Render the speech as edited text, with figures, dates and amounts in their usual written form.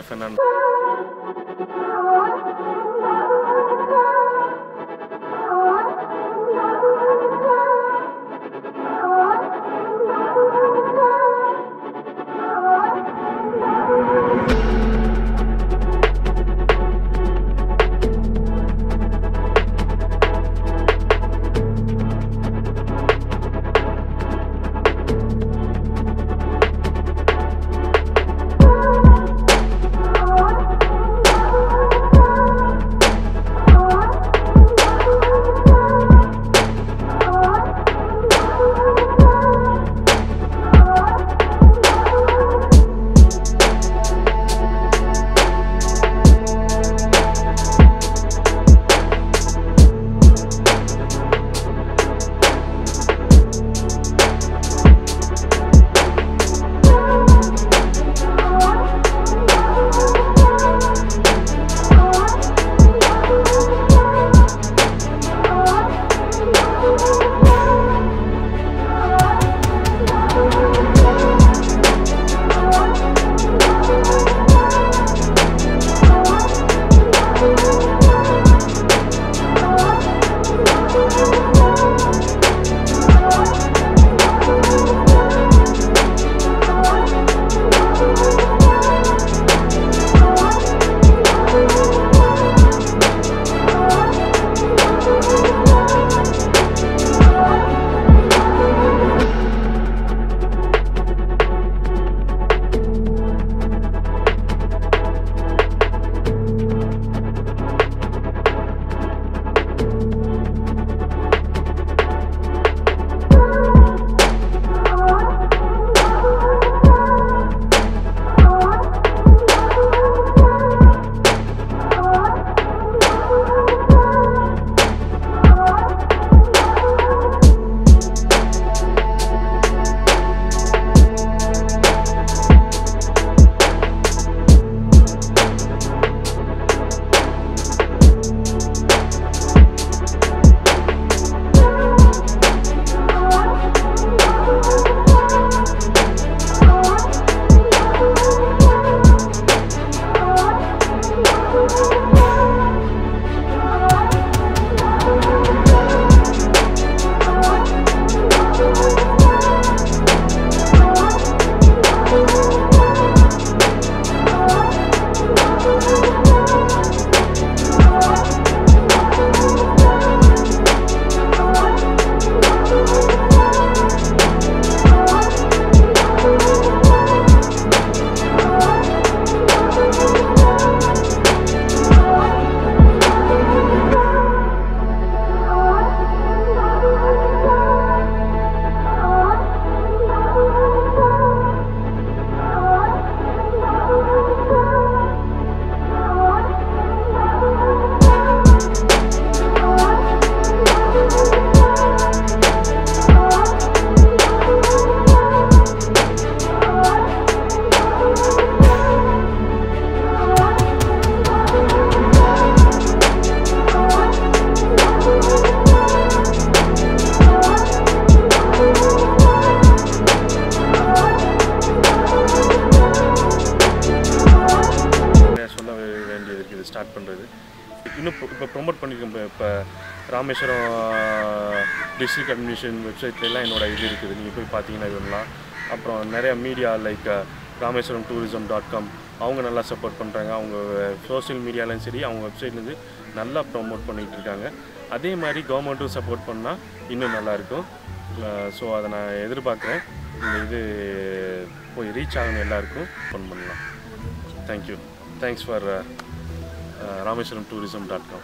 chef and start பண்றது இன்னும் இப்ப ப்ரோமோட் பண்ணிருக்கேன் இப்ப ராமேஸ்வரம் டிஸ்ட்ரிக்ட் அட்மினிஸ்ட்ரேஷன் வெப்சைட்ல எல்லாம் என்னோட இது இருக்குது நீங்க போய் பாத்தீங்கன்னா இதெல்லாம் அப்புறம் நிறைய மீடியா லைக் rameswaramtourism.com அவங்க நல்லா சப்போர்ட் பண்றாங்க அவங்க சோஷியல் மீடியாலயும் சரி அவங்க வெப்சைட்ல இருந்து நல்லா ப்ரோமோட் பண்ணிட்டு இருக்காங்க அதே மாதிரி கவர்மெண்ட்டும் சப்போர்ட் பண்ணா இன்னும் நல்லா இருக்கும் சோ அத நான் எதிர்பார்க்கிறேன் இந்த இது போய் ரீச் ஆகணும் எல்லாருக்கும் ஃபன் பண்ணலாம் Thank you. Thanks for rameswaramtourism.com.